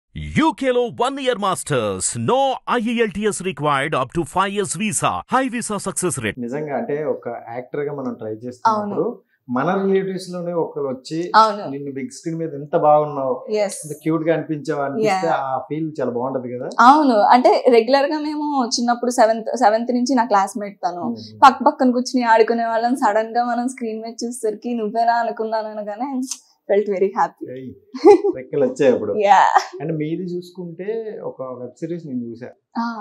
UKలో 1 year masters. No IELTS required up to 5 years visa. High visa success rate. నిజంగా అంటే ఒక actor గా మనం ట్రై చేస్తున్నప్పుడు మన రిలేటివ్స్ లోనే ఒకరు వచ్చి నిన్ను బిగ్ స్క్రీన్ మీద ఎంత బాగున్నావు, ఎంత క్యూట్ గా అనిపించావు అనిపిస్తే ఆ ఫీల్ చాలా బాగుంటది కదా. అవును, అంటే రెగ్యులర్ గా మేము చిన్నప్పుడు సెవెంత్ నుంచి నా క్లాస్మేట్ తను పక్కన కూర్చుని ఆడుకునే వాళ్ళం. సడన్ గా మనం స్క్రీన్ మీద చూసేసరికి నువ్వేనా అనుకున్నాను అనగానే felt very happy. రెక్కలు వచ్చాయి అప్పుడు. అండ్ మీది చూసుకుంటే ఒక వెబ్ సిరీస్ నేను చూసా,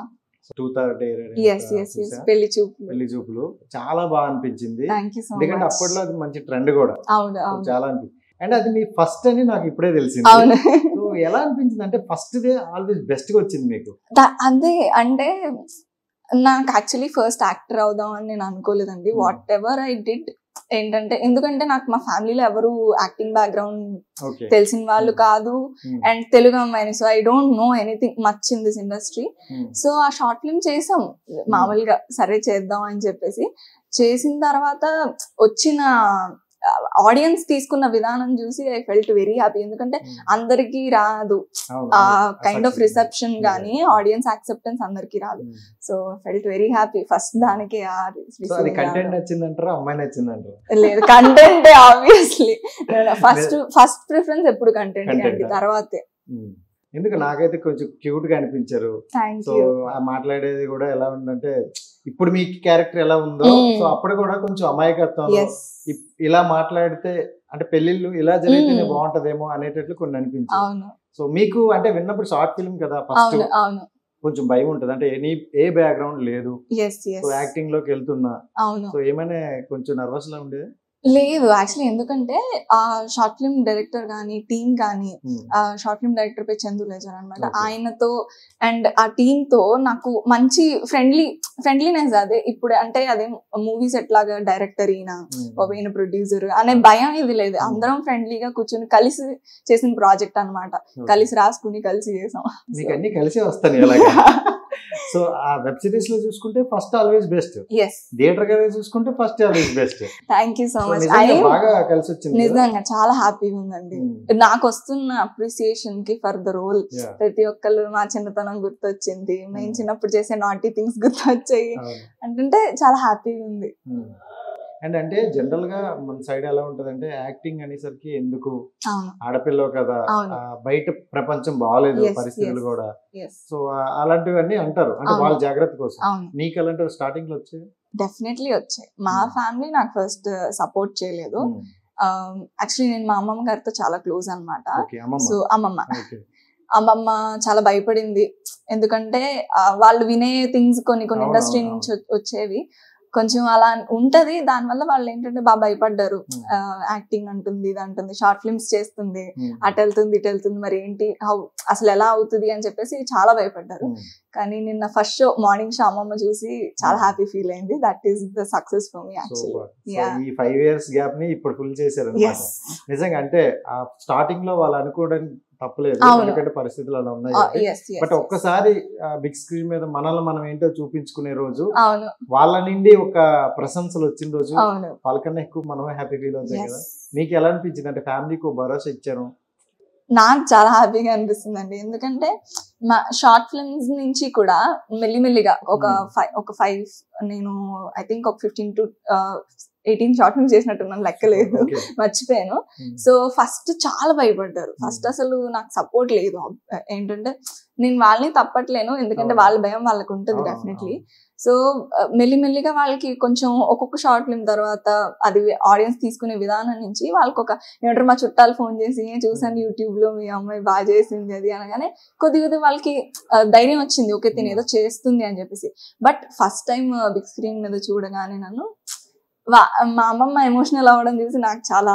పెళ్లి చూపులు చాలా బాగా అనిపించింది. ఎందుకంటే అప్పట్లో అది మంచి ట్రెండ్ కూడా చాలా అనిపించింది. అండ్ అది మీ ఫస్ట్ అని నాకు ఇప్పుడే తెలిసింది. సో ఎలా అనిపించింది అంటే ఫస్ట్ దే ఆల్వేస్ బెస్ట్ గా వచ్చింది మీకు? అదే అంటే నాకు యాక్చువల్లీ ఫస్ట్ యాక్టర్ అవుదాం అని నేను అనుకోలేదండి. వాట్ ఎవర్ ఐ డిడ్ ఏంటంటే, ఎందుకంటే నాకు మా ఫ్యామిలీలో ఎవరు యాక్టింగ్ బ్యాక్గ్రౌండ్ తెలిసిన వాళ్ళు కాదు, అండ్ తెలుగు అమ్మాయిని, so I don't know anything much in this industry. So ఆ షార్ట్ ఫిల్మ్ చేసాం మామూలుగా, సరే చేద్దాం అని చెప్పేసి. చేసిన తర్వాత వచ్చిన ఆడియన్స్ తీసుకున్న విధానం చూసి ఐ ఫెల్ట్ వెరీ హ్యాపీ. ఎందుకంటే అందరికి రాదు ఆ కైండ్ ఆఫ్ రిసెప్షన్ గానీ ఆడియన్స్ యాక్సెప్టెన్స్ అందరికి రాదు. So felt very happy first దానికి. లేదు, కంటెంట్ ఆబ్వియస్లీ ఫస్ట్ ప్రిఫరెన్స్ ఎప్పుడు కంటెంట్ అండి, తర్వాతే. ఎందుకు నాకైతే కొంచెం క్యూట్ గా అనిపించారు. సో మాట్లాడేది కూడా ఎలా ఉందంటే ఇప్పుడు మీ క్యారెక్టర్ ఎలా ఉందో, సో అప్పుడు కూడా కొంచెం అమాయకత్వం, ఇలా మాట్లాడితే అంటే పెళ్లిళ్ళు ఇలా జరిగితేనే బాగుంటదేమో అనేటట్లు కొన్ని అనిపించింది. సో మీకు అంటే విన్నప్పుడు షార్ట్ ఫిల్మ్ కదా, ఫస్ట్ కొంచెం భయం ఉంటది, అంటే ఏ బ్యాక్గ్రౌండ్ లేదు, యాక్టింగ్ లోకి వెళ్తున్నా, సో ఏమైనా కొంచెం నర్వస్ లా ఉండేది? లేదు యాక్చువల్లీ, ఎందుకంటే ఆ షార్ట్ ఫిల్మ్ డైరెక్టర్ కానీ టీమ్ కానీ, షార్ట్ ఫిల్మ్ డైరెక్టర్ పై చందు లేజర్ అనమాట, ఆయనతో అండ్ ఆ టీమ్ తో నాకు మంచి ఫ్రెండ్లీనెస్. అదే ఇప్పుడు అంటే అదే మూవీస్ ఎట్లాగా డైరెక్టర్ ఈయన ప్రొడ్యూసర్ అనే భయం ఇది లేదు. అందరం ఫ్రెండ్లీగా కూర్చొని కలిసి చేసిన ప్రాజెక్ట్ అనమాట. కలిసి రాసుకుని కలిసి చేసాం. కలిసి వస్తాను. సో ఆ వెబ్ సిరీస్ లో చూసుకుంటే ఫస్ట్ ఆల్వేస్ బెస్ట్, థియేటర్ గా చూసుకుంటే first always best. Thank you so much. బాగా కలిసి వచ్చింది, నిజంగా చాలా హ్యాపీగా ఉందండి. నాకు వస్తున్న అప్రిసియేషన్ కి ఫర్ ద రోల్ ప్రతి ఒక్కళ్ళు మా చిన్నతనం గుర్తొచ్చింది, మేము చిన్నప్పుడు చేసే నాటీ థింగ్స్ గుర్తొచ్చాయి అంటే చాలా హ్యాపీగా ఉంది. అండ్ అంటే జనరల్ గా మన సైడ్ ఎలా ఉంటదంటే యాక్టింగ్ అనేసరికి ఎందుకు ఆడపిల్ల కదా, బయట ప్రపంచం బాగాలేదు పరిస్థితులు కూడా, సో అలాంటివన్నీ అంటారు, అంటే వాళ్ళ జాగ్రత్త కోసం. నీకు అలాంటివి స్టార్టింగ్ లో వచ్చాయి? డెఫినెట్లీ వచ్చాయి. మా ఫ్యామిలీ నాకు ఫస్ట్ సపోర్ట్ చేయలేదు. యాక్చువల్లీ నేను మా అమ్మమ్మ గారితో చాలా క్లోజ్ అనమాట. సో అమ్మమ్మ చాలా భయపడింది, ఎందుకంటే వాళ్ళు వినే థింగ్స్ కొన్ని ఇండస్ట్రీ నుంచి వచ్చేవి కొంచెం అలా ఉంటది. దానివల్ల వాళ్ళు ఏంటంటే బాగా భయపడ్డారు. యాక్టింగ్ అంటుంది, ఇది అంటుంది, షార్ట్ ఫిల్మ్స్ చేస్తుంది, అటు వెళ్తుంది ఇటు వెళ్తుంది, మరి ఏంటి అసలు ఎలా అవుతుంది అని చెప్పేసి చాలా భయపడ్డారు. కానీ నిన్న ఫస్ట్ షో, మార్నింగ్ షో అమ్మమ్మ చూసి చాలా హ్యాపీ ఫీల్ అయింది. That is the success for me actually. ఈ 5 years గ్యాప్ ని ఇప్పుడు ఫుల్ చేశారు నిజంగా. అంటే ఆ స్టార్టింగ్ లో వాళ్ళు అనుకోవడానికి తప్పలేదు, ఎందుకంటే పరిస్థితులు అలా ఉన్నాయి. బట్ ఒక్కసారి బిగ్ స్క్రీన్ మీద మనల్ని మనం ఏంటో చూపించుకునే రోజు, వాళ్ళ నుండి ఒక ప్రశంసలు వచ్చిన రోజు, వాళ్ళకన్నా ఎక్కువ మనమే హ్యాపీ ఫీల్ అవుతాయి కదా. మీకు ఎలా అనిపించింది? అంటే ఫ్యామిలీకి భరోసా ఇచ్చారు. నాకు చాలా హ్యాపీగా అనిపిస్తుంది అండి, ఎందుకంటే మా షార్ట్ ఫిల్మ్స్ నుంచి కూడా మెల్లిమెల్లిగా ఒక 5 నేను ఐ థింక్ ఒక 15 to 18 షార్ట్ ఫిల్మ్స్ చేసినట్టున్నాను, లెక్కలేదు, మర్చిపోయాను. సో ఫస్ట్ చాలా భయపడ్డారు. ఫస్ట్ అసలు నాకు సపోర్ట్ లేదు. ఏంటంటే నేను వాళ్ళని తప్పట్లేను, ఎందుకంటే వాళ్ళ భయం వాళ్ళకి ఉంటుంది డెఫినెట్లీ. సో మెల్లిమెల్లిగా వాళ్ళకి కొంచెం ఒక్కొక్క షార్ట్ ఫిల్మ్ తర్వాత అది ఆడియన్స్ తీసుకునే విధానం నుంచి వాళ్ళకి ఒక ఏమంటారు, మా చుట్టాలు ఫోన్ చేసి చూసాను యూట్యూబ్ లో మీ అమ్మాయి బాగా చేసింది అది అనగానే కొద్దిగా వాళ్ళకి ధైర్యం వచ్చింది, ఓకే తిని ఏదో చేస్తుంది అని చెప్పేసి. But first time big screen మీద చూడగానే నన్ను మా అమ్మమ్మ ఎమోషనల్ అవ్వడం చూసి నాకు చాలా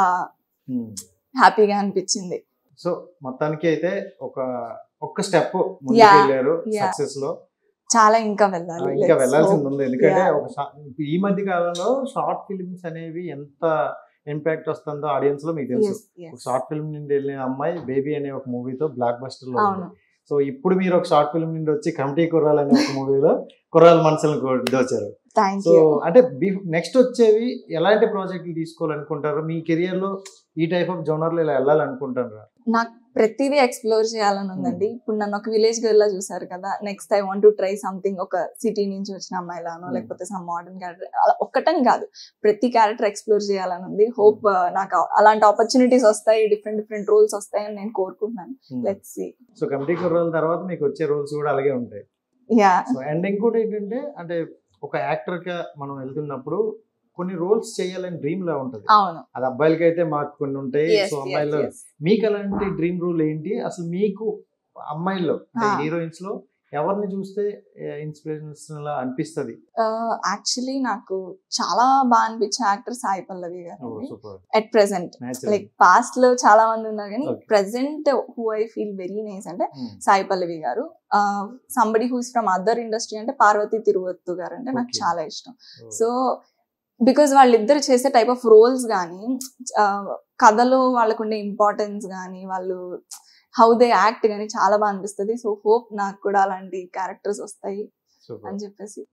హ్యాపీగా అనిపించింది. సో మొత్తానికి అయితే ఒక్క స్టెప్ ముందుకు వెళ్ళారు సక్సెస్ లో. చాలా ఇంకా వెళ్ళాల్సింది ఉంది, ఎందుకంటే ఈ మధ్య కాలంలో షార్ట్ ఫిల్మ్స్ అనేవి ఎంత ఇంపాక్ట్ వస్తుందో ఆడియన్స్ లో మీకు తెలుసు. ఒక షార్ట్ ఫిల్మ్ నుండి వెళ్ళిన అమ్మాయి బేబీ అనే ఒక మూవీతో బ్లాక్ బస్టర్ లో. సో ఇప్పుడు మీరు ఒక షార్ట్ ఫిల్మ్ నుండి వచ్చి కమిటీ కుర్రాలు అనే ఒక మూవీలో కుర్రాల మనసులను దోచారు. సో అంటే నెక్స్ట్ వచ్చేవి ఎలాంటి ప్రాజెక్టులు తీసుకోవాలనుకుంటారు? మీ కెరియర్ లో ఈ టైప్ ఆఫ్ జోనర్ లో ఇలా వెళ్ళాలనుకుంటారా? నాకు ప్రతిదీ ఎక్స్ప్లోర్ చేయాలని ఉందండి. ఇప్పుడు నన్ను ఒక విలేజ్ గర్ల్ లా చూసారు కదా, next I want to try something, ఒక సిటీ నుంచి వచ్చిన అమ్మాయిలానో లేకపోతే సమ్ మోడర్న్ క్యారెక్టర్, అలా ఒక్కటని కాదు, ప్రతి క్యారెక్టర్ ఎక్స్ప్లోర్ చేయాలని ఉంది. హోప్ నాకు అలాంటి ఆపర్చునిటీస్ వస్తాయి, డిఫరెంట్ డిఫరెంట్ రోల్స్ వస్తాయని నేను కోరుకుంటున్నాను. Let's see. So committee role తర్వాత మీకు వచ్చే రోల్స్ కూడా అలాగే ఉంటాయి. యా. సో అండ్ ఇంకోటి ఏంటంటే, అంటే ఒక యాక్టర్ గా మనం వెళ్తున్నప్పుడు కొన్ని రోల్స్ చేయాలని డ్రీమ్ లా ఉంటది. అవును, అది అబ్బాయిలకి అయితే మాకు కొన్ని ఉంటాయి. సో అమ్మాయిల్లో మీకు అలాంటి డ్రీమ్ రోల్ ఏంటి అసలు? మీకు అమ్మాయిల్లో హీరోయిన్స్ లో ఎవరిని చూస్తే ఇన్స్పిరేషన్ అనిపిస్తుంది? యాక్చువల్లీ నాకు చాలా బాగా అనిపించే యాక్టర్ సాయి పల్లవి గారు అట్ ప్రెసెంట్. లైక్ పాస్ట్ లో చాలా మంది ఉన్నారు కానీ present who I feel very nice అంటే Sai Pallavi garu. Somebody who is from other industry అంటే పార్వతి తిరువత్తు గారు అంటే నాకు చాలా ఇష్టం. సో బికాజ్ వాళ్ళిద్దరు చేసే టైప్ ఆఫ్ రోల్స్ కానీ, కథలో వాళ్ళకు ఉండే ఇంపార్టెన్స్ కానీ, వాళ్ళు హౌ దే యాక్ట్ కానీ చాలా బాగా అనిపిస్తుంది. సో హోప్ నాకు కూడా అలాంటి క్యారెక్టర్స్ వస్తాయి అని చెప్పేసి.